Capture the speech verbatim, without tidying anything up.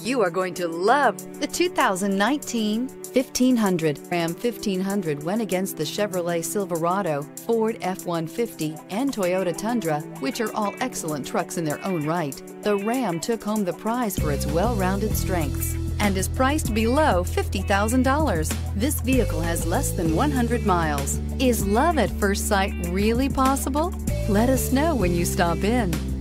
You are going to love the two thousand nineteen fifteen hundred. Ram fifteen hundred went against the Chevrolet Silverado, Ford F one fifty, and Toyota Tundra, which are all excellent trucks in their own right. The Ram took home the prize for its well-rounded strengths and is priced below fifty thousand dollars. This vehicle has less than one hundred miles. Is love at first sight really possible? Let us know when you stop in.